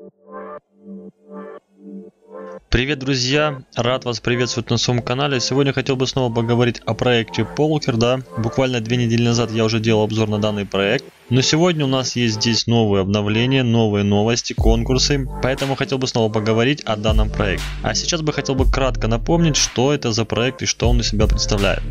Привет, друзья! Рад вас приветствовать на своем канале. Сегодня хотел бы снова поговорить о проекте Polker, да. Буквально 2 недели назад я уже делал обзор на данный проект. Но сегодня у нас есть здесь новые обновления, новые новости, конкурсы. Поэтому хотел бы снова поговорить о данном проекте. А сейчас бы хотел бы кратко напомнить, что это за проект и что он из себя представляет.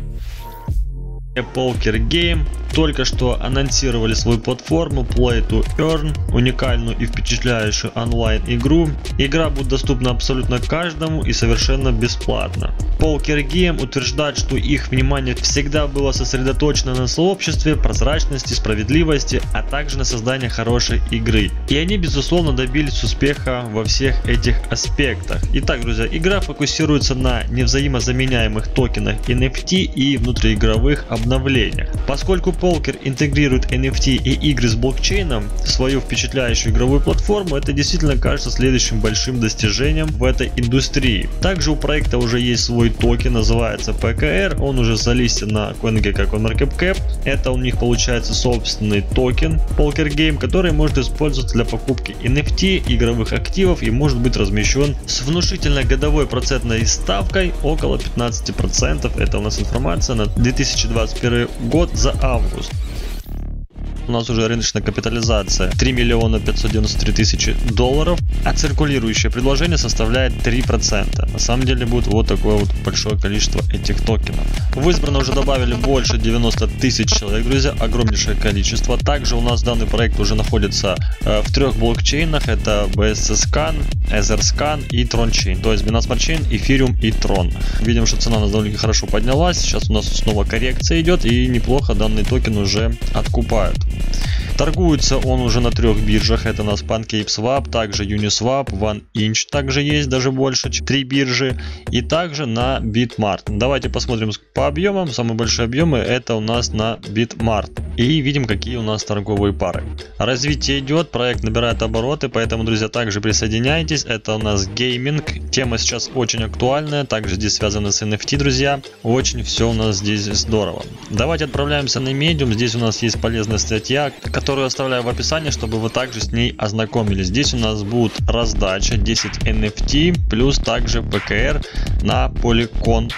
Polker Game только что анонсировали свою платформу Play to Earn, уникальную и впечатляющую онлайн игру. Игра будет доступна абсолютно каждому и совершенно бесплатно. Polker Game утверждает, что их внимание всегда было сосредоточено на сообществе, прозрачности, справедливости, а также на создании хорошей игры. И они безусловно добились успеха во всех этих аспектах. Итак, друзья, игра фокусируется на невзаимозаменяемых токенах NFT и внутриигровых обновлениях. Поскольку Polker интегрирует NFT и игры с блокчейном в свою впечатляющую игровую платформу, это действительно кажется следующим большим достижением в этой индустрии. Также у проекта уже есть свой токен, называется PKR, он уже залистен на CoinGecko как CoinMarketCap. Это у них получается собственный токен Polker Game, который может использоваться для покупки NFT, игровых активов и может быть размещен с внушительной годовой процентной ставкой около 15%. Это у нас информация на 2021 год за август. У нас уже рыночная капитализация 3 593 000 долларов, а циркулирующее предложение составляет 3%. На самом деле будет вот такое вот большое количество этих токенов. В избранное уже добавили больше 90 000 человек, друзья, огромнейшее количество. Также у нас данный проект уже находится в 3 блокчейнах, это BSC-Scan, EtherScan и TronChain, то есть Binance Smart Chain, Ethereum и Tron. Видим, что цена у нас довольно хорошо поднялась, сейчас у нас снова коррекция идет и неплохо данный токен уже откупают. Торгуется он уже на 3 биржах, это у нас PancakeSwap, также Uniswap, OneInch также есть, даже больше, 3 биржи, и также на Bitmart. Давайте посмотрим по объемам. Самые большие объемы это у нас на Bitmart. И видим, какие у нас торговые пары. Развитие идет, проект набирает обороты, поэтому, друзья, также присоединяйтесь. Это у нас гейминг, тема сейчас очень актуальная, также здесь связано с NFT, друзья. Очень все у нас здесь здорово. Давайте отправляемся на Medium, здесь у нас есть полезная статья, которую оставляю в описании, чтобы вы также с ней ознакомились. Здесь у нас будет раздача 10 NFT плюс также PKR на Polycon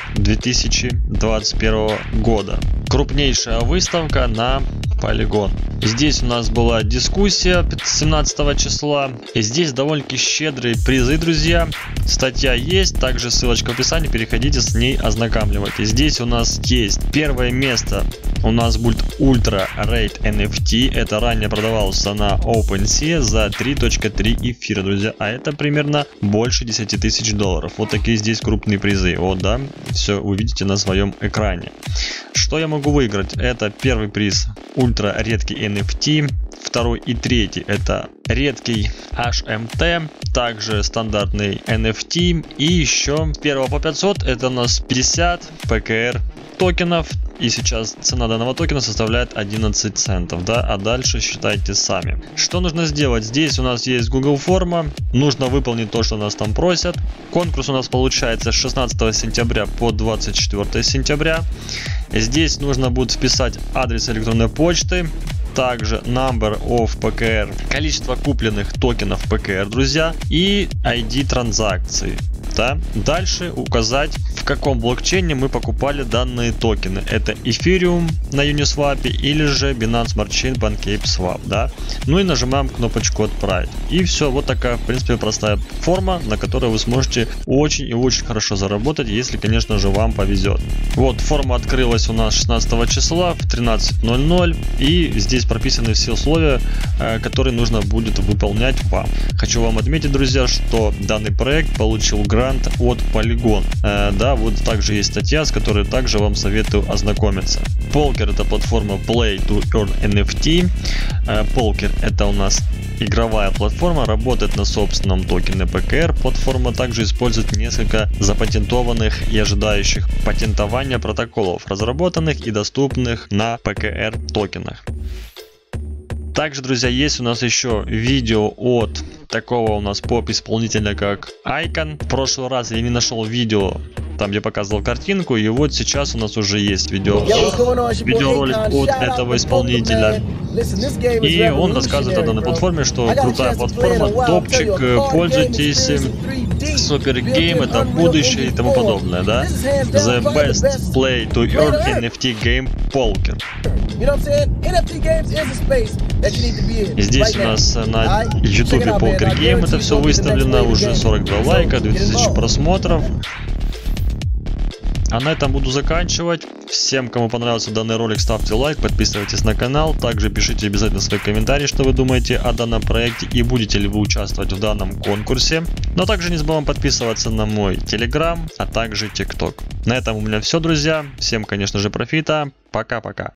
2021 года. Крупнейшая выставка на Polygon. Здесь у нас была дискуссия 17 числа. И здесь довольно-таки щедрые призы, друзья. Статья есть, также ссылочка в описании, переходите с ней, ознакомьтесь. Здесь у нас есть первое место. У нас будет Ultra Rate NFT. Это ранее продавался на OpenSea за 3.3 эфира, друзья. А это примерно больше 10 000 долларов. Вот такие здесь крупные призы. Вот, да, все увидите на своем экране. Что я могу выиграть? Это первый приз ультра редкий NFT. Второй и третий это редкий HMT, также стандартный NFT. И еще с 1 по 500 это у нас 50 PKR токенов. И сейчас цена данного токена составляет 11 центов, да, а дальше считайте сами. Что нужно сделать? Здесь у нас есть Google форма, нужно выполнить то, что нас там просят. Конкурс у нас получается с 16 сентября по 24 сентября. Здесь нужно будет вписать адрес электронной почты, также number of PKR, количество купленных токенов PKR, друзья, и ID транзакции. Да? Дальше указать, в каком блокчейне мы покупали данные токены. Это Ethereum на Uniswap или же Binance Smart Chain PancakeSwap. Да? Ну и нажимаем кнопочку «Отправить». И все, вот такая, в принципе, простая форма, на которой вы сможете очень и очень хорошо заработать, если, конечно же, вам повезет. Вот, форма открылась у нас 16 числа в 13:00. И здесь прописаны все условия, которые нужно будет выполнять вам. Хочу вам отметить, друзья, что данный проект получил грант от Polygon. Да, вот также есть статья, с которой также вам советую ознакомиться. Polker — это платформа Play to Earn NFT. Polker — это у нас игровая платформа, работает на собственном токене PKR. Платформа также использует несколько запатентованных и ожидающих патентования протоколов, разработанных и доступных на PKR токенах. Также, друзья, есть у нас еще видео от такого у нас поп-исполнителя, как Icon. В прошлый раз я не нашел видео, там где показывал картинку, и вот сейчас у нас уже есть видеоролик от этого исполнителя. И он рассказывает о данной платформе, что крутая платформа, топчик, пользуйтесь, Super Game, это будущее и тому подобное, да? The best play to earn NFT game Poker. И здесь у нас на YouTube Poker Game это все выставлено, уже 42 лайка, 2000 просмотров. А на этом буду заканчивать. Всем, кому понравился данный ролик, ставьте лайк, подписывайтесь на канал. Также пишите обязательно свои комментарии, что вы думаете о данном проекте и будете ли вы участвовать в данном конкурсе. Но также не забываем подписываться на мой Telegram, а также TikTok. На этом у меня все, друзья. Всем, конечно же, профита. Пока-пока.